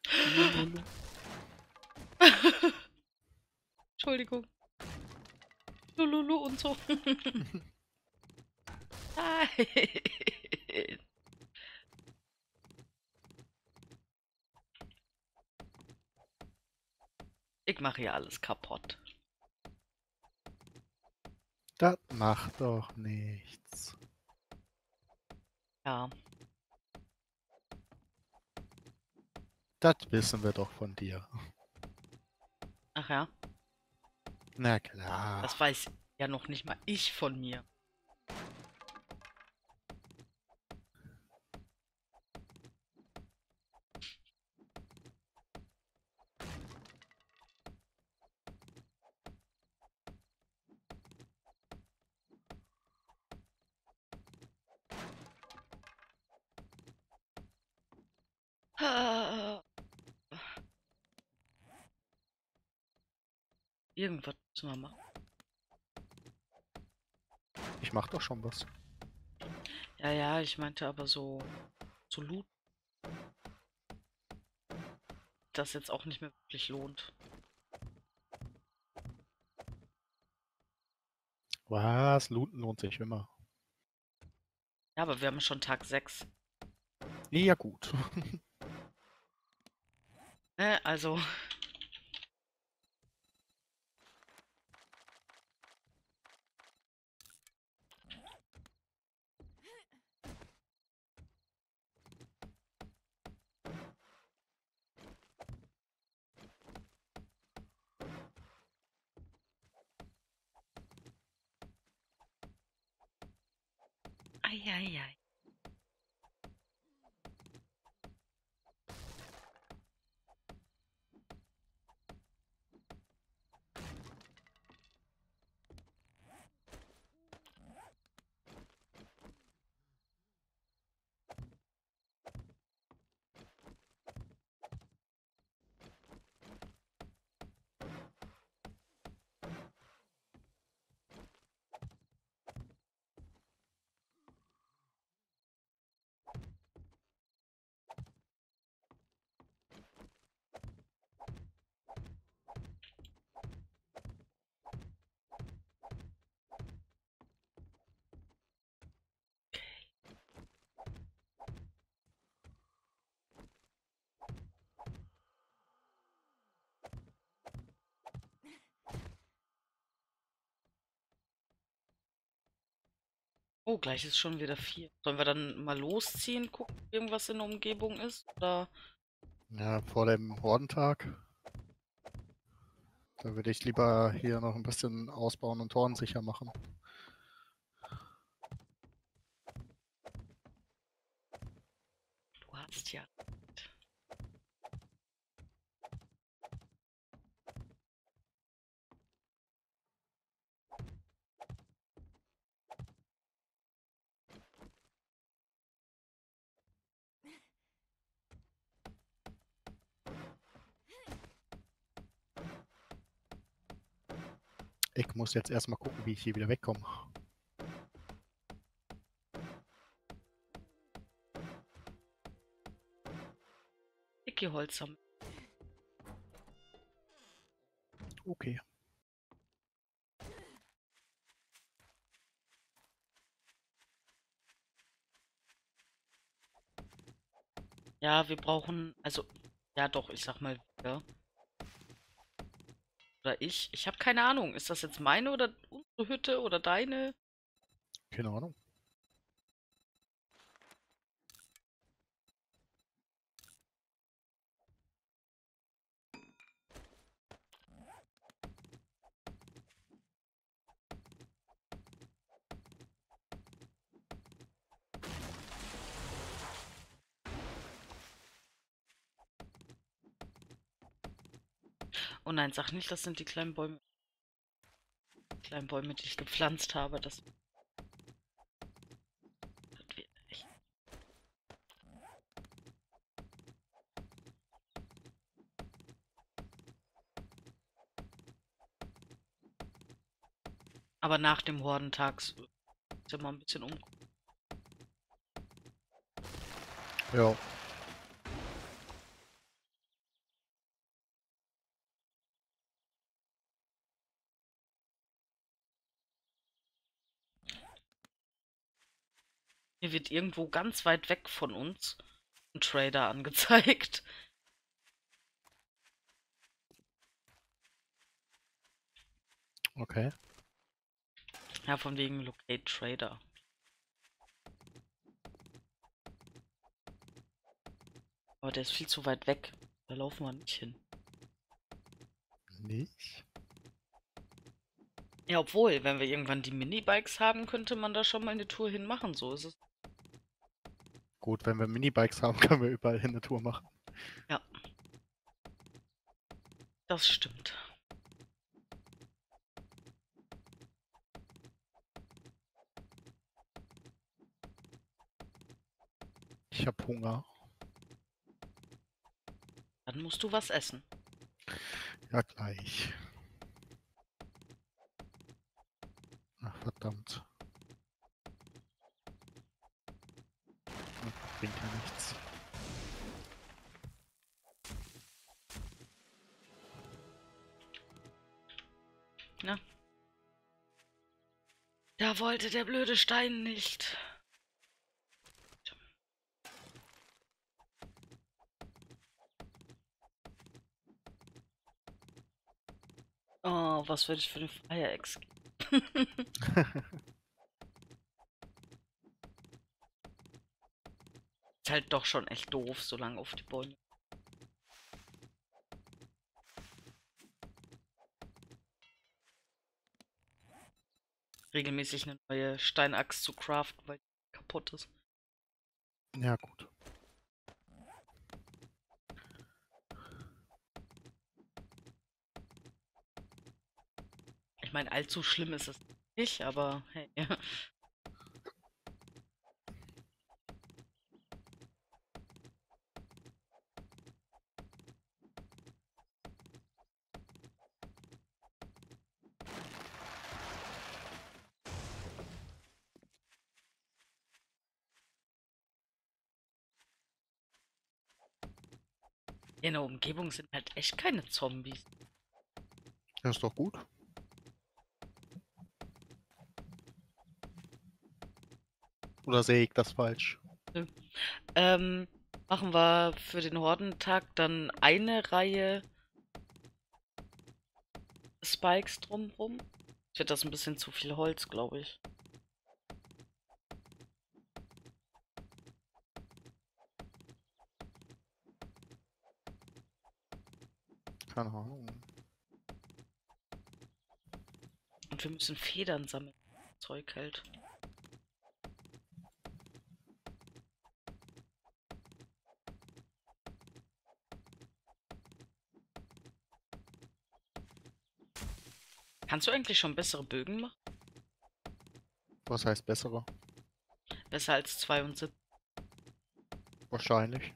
Lululu. Entschuldigung. Lululu und so. Nein. Ich mache hier alles kaputt. Das macht doch nichts. Ja. Das wissen wir doch von dir. Ach ja. Na klar. Das weiß ja noch nicht mal ich von mir. Irgendwas müssen wir machen. Ich mach doch schon was. Ja, ja, ich meinte aber so loot, das jetzt auch nicht mehr wirklich lohnt. Was? Looten lohnt sich immer. Ja, aber wir haben schon Tag 6. Ja, gut. Ne? Also, ei. Oh, gleich ist schon wieder 4. Sollen wir dann mal losziehen, gucken, ob irgendwas in der Umgebung ist? Oder? Ja, vor dem Hordentag. Da würde ich lieber hier noch ein bisschen ausbauen und Toren sicher machen. Du hast ja. Ich muss jetzt erstmal gucken, wie ich hier wieder wegkomme. Dicke Holz haben. Okay. Ja, wir brauchen, also, ja doch, ich sag mal wieder. Oder ich. Ich habe keine Ahnung. Ist das jetzt meine oder unsere Hütte oder deine? Keine Ahnung. Oh nein, sag nicht, das sind die kleinen Bäume. Kleinen Bäume, die ich gepflanzt habe. Das wird echt. Aber nach dem Hordentag sind wir ein bisschen um. Ja. Mir wird irgendwo ganz weit weg von uns ein Trader angezeigt. Okay. Ja, von wegen Locate Trader. Aber der ist viel zu weit weg. Da laufen wir nicht hin. Nicht? Ja, obwohl, wenn wir irgendwann die Minibikes haben, könnte man da schon mal eine Tour hin machen. So ist es. Gut, wenn wir Minibikes haben, können wir überall hin eine Tour machen. Ja, das stimmt. Ich habe Hunger. Dann musst du was essen. Ja, gleich. Ach, verdammt. Bringt ja nichts. Na? Da wollte der blöde Stein nicht. Oh, was würde ich für eine Fire Axe geben? Ist halt doch schon echt doof, so lange auf die Bäume. Regelmäßig eine neue Steinaxt zu craften, weil die kaputt ist. Ja, gut. Ich meine, allzu schlimm ist es nicht, aber hey. In der Umgebung sind halt echt keine Zombies. Das ist doch gut. Oder sehe ich das falsch? Ähm, machen wir für den Hordentag dann eine Reihe Spikes drumrum? Wird das ein bisschen zu viel Holz, glaube ich. Keine Ahnung. Und wir müssen Federn sammeln. Zeug halt. Kannst du eigentlich schon bessere Bögen machen? Was heißt bessere? Besser als 72. Wahrscheinlich.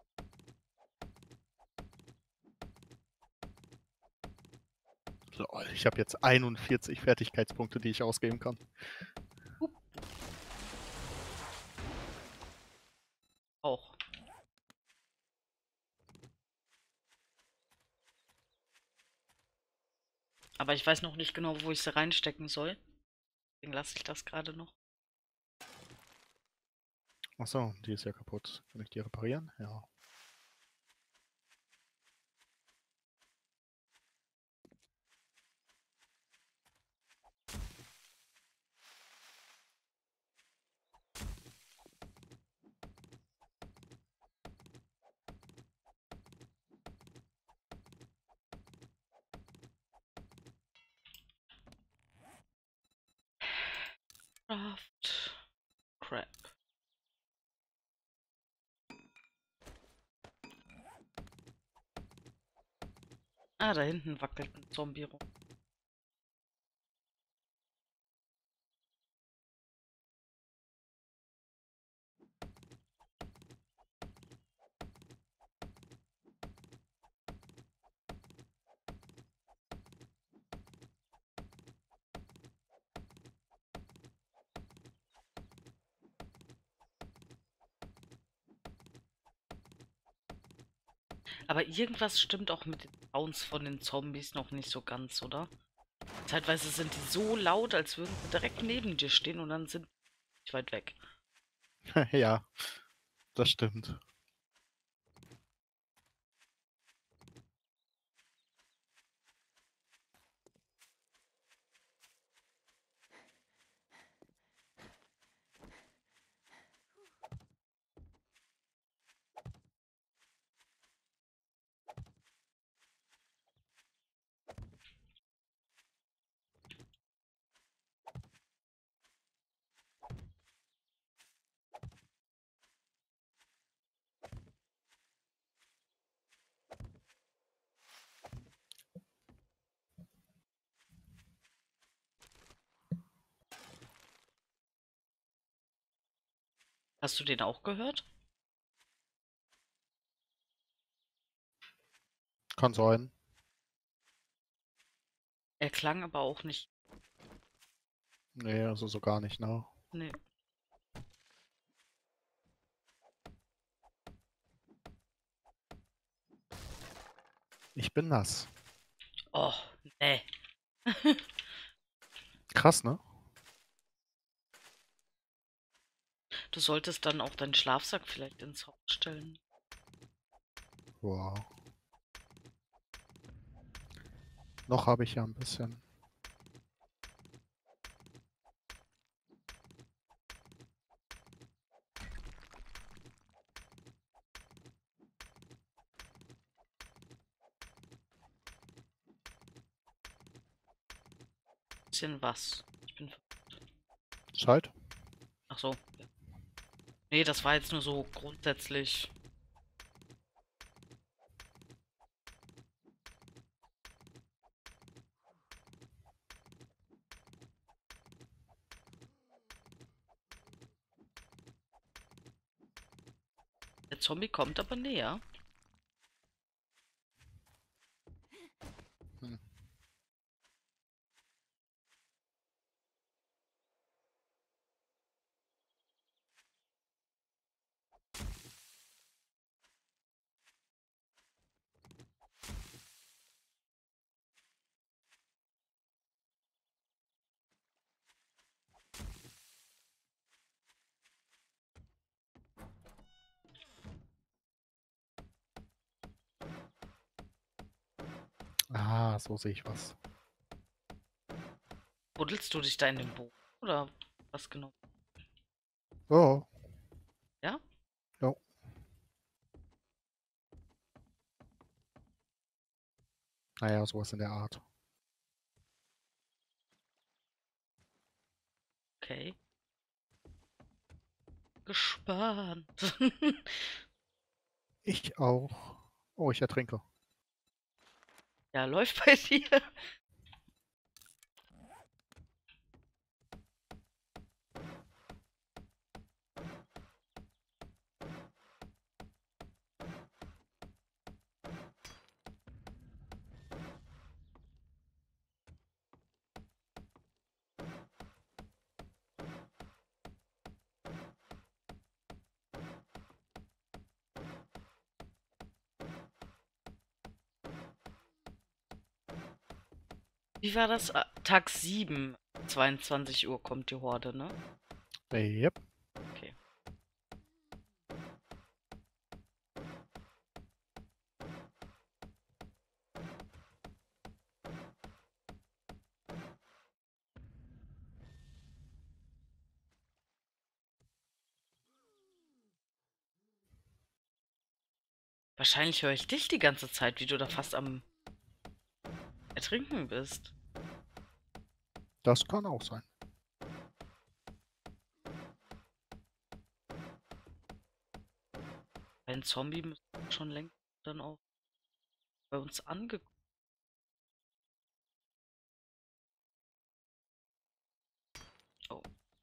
Lol, ich habe jetzt 41 Fertigkeitspunkte, die ich ausgeben kann. Auch. Aber ich weiß noch nicht genau, wo ich sie reinstecken soll. Deswegen lasse ich das gerade noch. Achso, die ist ja kaputt. Kann ich die reparieren? Ja. Craft. Crap. Ah, da hinten wackelt ein Zombie rum. Aber irgendwas stimmt auch mit den Sounds von den Zombies noch nicht so ganz, oder? Zeitweise sind die so laut, als würden sie direkt neben dir stehen und dann sind sie weit weg. Ja, das stimmt. Hast du den auch gehört? Kann sein. Er klang aber auch nicht. Nee, also so gar nicht, ne? Nee. Ich bin nass. Oh, nee. Krass, ne? Du solltest dann auch deinen Schlafsack vielleicht ins Haus stellen. Wow. Noch habe ich ja ein bisschen. Bisschen was. Ich bin. Zeit? Ach so. Ja. Nee, das war jetzt nur so grundsätzlich. Der Zombie kommt aber näher. Hm. Ah, so sehe ich was. Buddelst du dich da in den Boden? Oder was genau? Oh, Ja? ja. Naja, sowas in der Art. Okay. Gespannt. Ich auch. Oh, ich ertrinke. Ja, läuft bei dir. Wie war das? Tag 7, 22 Uhr kommt die Horde, ne? Yep. Okay. Wahrscheinlich höre ich dich die ganze Zeit, wie du da fast am Ertrinken bist. Das kann auch sein. Ein Zombie müsste schon längst dann auch bei uns angekommen. Oh.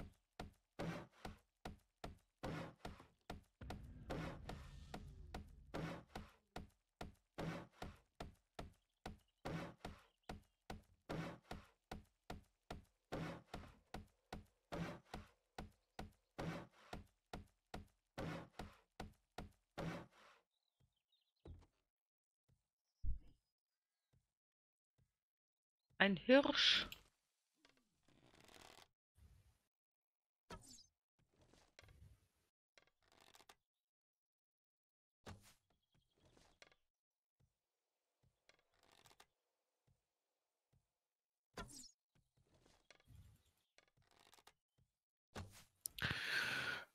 Ein Hirsch.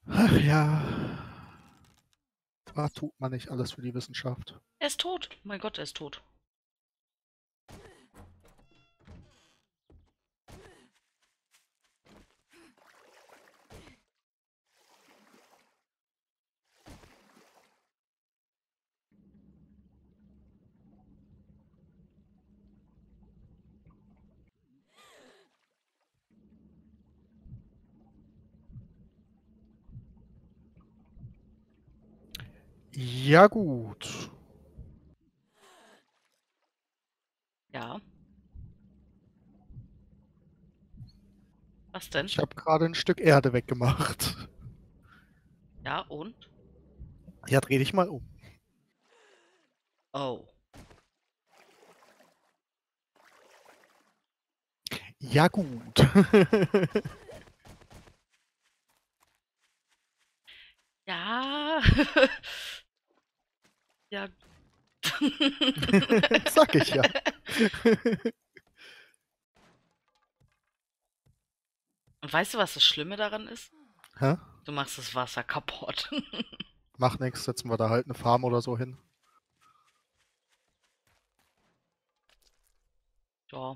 Ach ja. Was tut man nicht alles für die Wissenschaft? Er ist tot. Mein Gott, er ist tot. Ja gut. Ja. Was denn? Ich habe gerade ein Stück Erde weggemacht. Ja, und? Ja, dreh dich mal um. Oh. Ja gut. Ja. Ja. Sag ich ja. Und weißt du, was das Schlimme daran ist? Hä? Du machst das Wasser kaputt. Macht nichts, setzen wir da halt eine Farm oder so hin. Ja.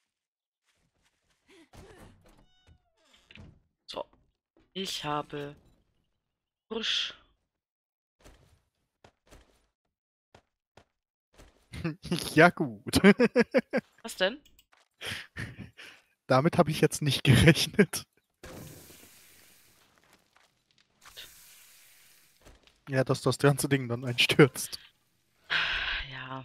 So. Ich habe frisch. Ja gut. Was denn? Damit habe ich jetzt nicht gerechnet. Ja, dass das ganze Ding dann einstürzt. Ja.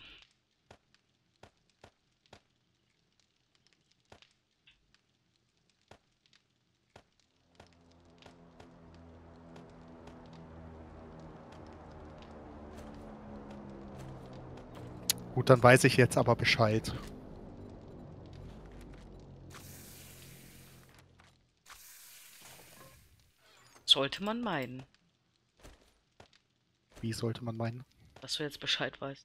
Gut, dann weiß ich jetzt aber Bescheid. Sollte man meinen, Wie sollte man meinen? dass du jetzt Bescheid weißt.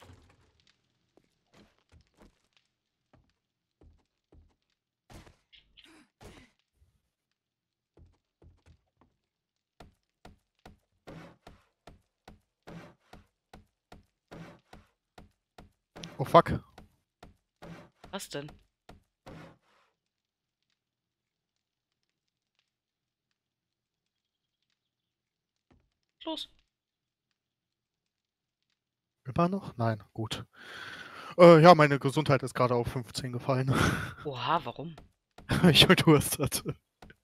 Oh fuck. Was denn? Los. Immer noch? Nein, gut. Ja, meine Gesundheit ist gerade auf 15 gefallen. Oha, warum? Ich halt Durst hatte.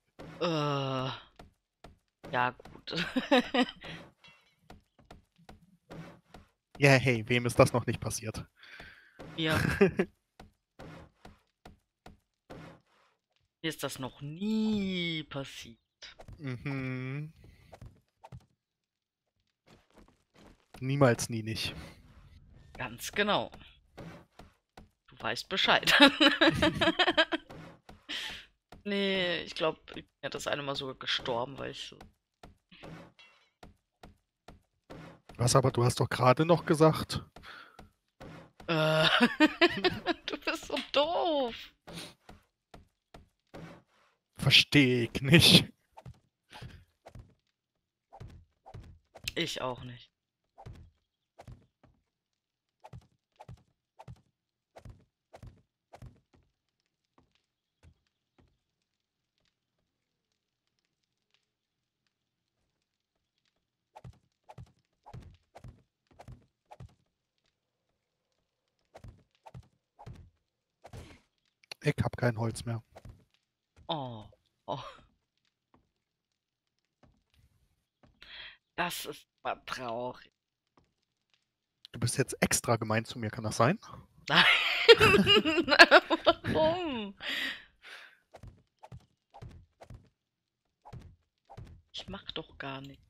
Ja, gut. Ja, hey, wem ist das noch nicht passiert? Mir, mir ist das noch nie passiert. Mhm. Niemals, nie nicht. Ganz genau. Du weißt Bescheid. Nee, ich glaube, ich bin ja das eine Mal sogar gestorben, weil ich so. Was aber, du hast doch gerade noch gesagt. Äh, du bist so doof. Verstehe ich nicht. Ich auch nicht. Ich hab kein Holz mehr. Oh, oh, das ist mal traurig. Du bist jetzt extra gemein zu mir, kann das sein? Nein. Warum? Ich mach doch gar nichts.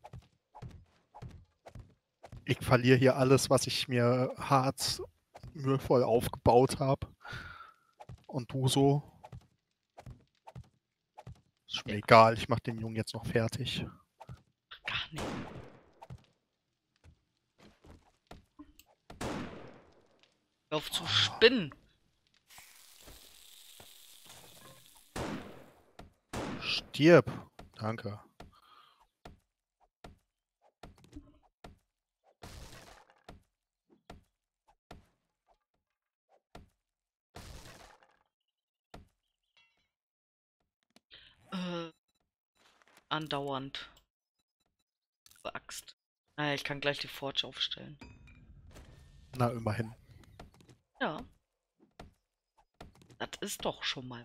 Ich verliere hier alles, was ich mir hart, mühevoll aufgebaut habe. Und du so? Ist mir Ja, egal, ich mach den Jungen jetzt noch fertig. gar nicht. Hör auf zu spinnen. Stirb. Danke. andauernd. Axt. Naja, ich kann gleich die Forge aufstellen. Na, immerhin. Ja. Das ist doch schon mal.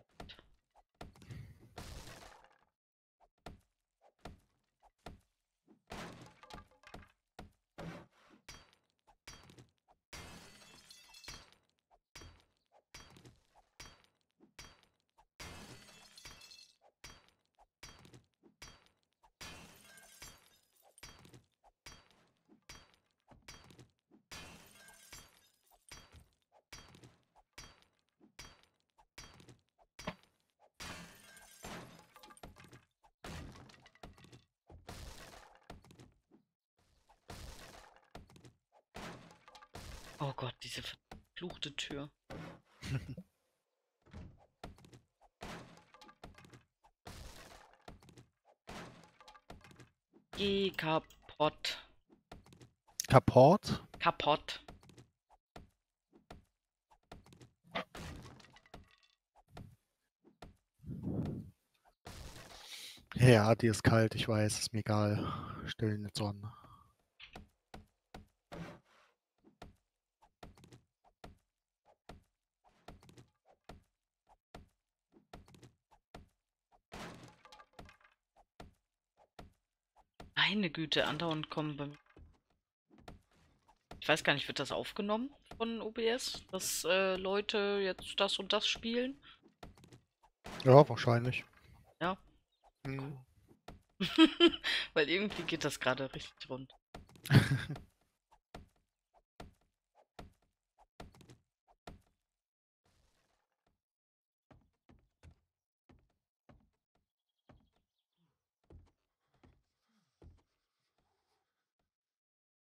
Oh Gott, diese verfluchte Tür. Geh kaputt. Kaputt? Kaputt. Ja, die ist kalt, ich weiß, ist mir egal. Stell ihn jetzt an. Meine Güte, andauernd kommen bei mir. Ich weiß gar nicht, wird das aufgenommen von OBS, dass Leute jetzt das und das spielen? Ja, wahrscheinlich. Ja. Hm. Weil irgendwie geht das gerade richtig rund.